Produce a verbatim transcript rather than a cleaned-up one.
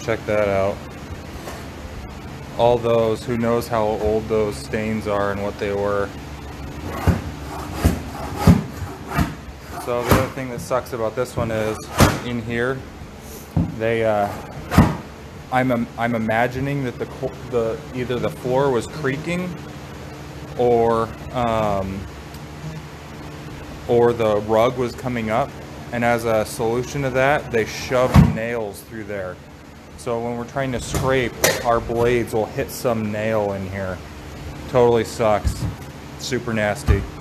check that out. All those, who knows how old those stains are and what they were. So the other thing that sucks about this one is in here, they, uh, I'm, I'm imagining that the, the either the floor was creaking or, um, or the rug was coming up. And as a solution to that, they shoved nails through there. So when we're trying to scrape, our blades will hit some nail in here. Totally sucks. Super nasty.